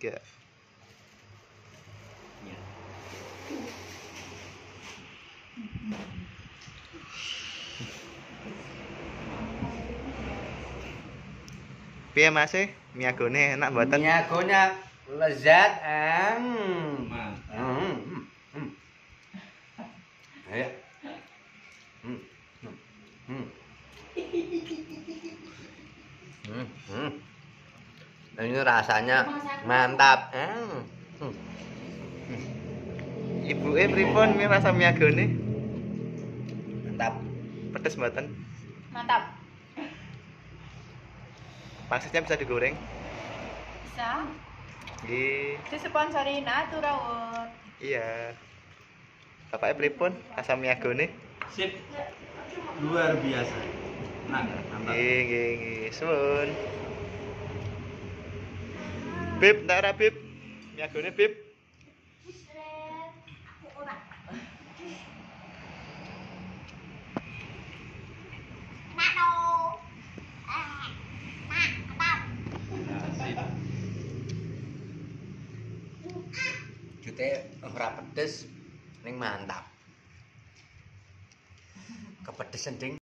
3. Ya. Piye Mas? Miagone enak mboten? Miagonya lezat. Ayo. Ini rasanya mantap. Ibuke pripun mi rasa miagone? Mantap. Pedes mboten? Mantap. Pangsitnya bisa digoreng? Bisa. Nggih. Disponsorin atuh rawon. Iya. Bapaknya pripun rasa miagone? Sip. Luar biasa. Nah, mantap. Nggih. Suwun. Bib, ndak ora Bib? Miagone Bib. Jute ora pedes ning mantap. Kepedesen ding.